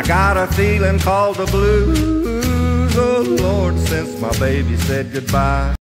I got a feeling called the blues, oh Lord, since my baby said goodbye.